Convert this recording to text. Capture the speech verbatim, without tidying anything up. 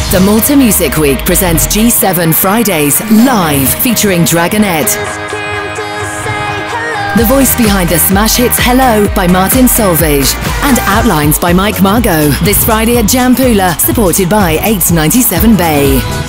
The Malta Music Week presents G seven Fridays live, featuring Dragonette. The voice behind the smash hits Hello by Martin Solveig and Outlines by Mike Margot. This Friday at Gianpula, supported by eight ninety-seven Bay.